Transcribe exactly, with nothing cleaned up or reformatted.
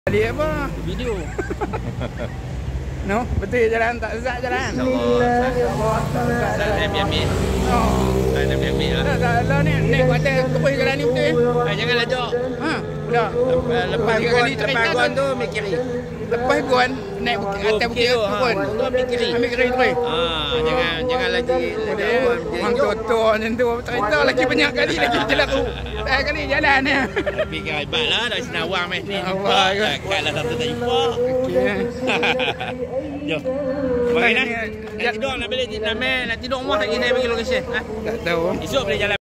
Dia apa? Video. No, betul jalan tak sesat jalan. InsyaAllah. Tak ada ambil-ambil. Oh. Tak ada ambil-ambil lah. Tak tak lah ni naik kata terus jalan ni betul. Eh, jangan lajak. Ha, dah. Lepas, lepas tiga guan, kali lepas cerita guan tu. tu ambil kiri. Lepas guan naik bukit atas Oh, bukit okey tu. tu Ha, pun. tu ambil kiri. Ambil kiri terus. Ah, jangan jangan lagi lagi Dia guan. orang tua macam tu cerita lagi banyak kali lagi celaru. Banyak kali jalan ni. Tapi kan hebat lah dari Senawang main ni. Allah ke. Takkanlah satu tak jumpa. Okey. Jom. Bagaimana? Nak tidur nak balik nak main nak tidur rumah tak kita bagi lokasi. Ha? Tak tahu. Esok boleh jalan.